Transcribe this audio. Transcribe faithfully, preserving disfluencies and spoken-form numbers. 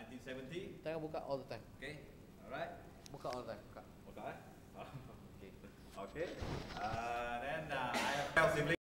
nineteen seventy. Jangan buka all the time. Okay, alright. Buka all the time. Buka. Buka eh? Okay. Okay. Uh,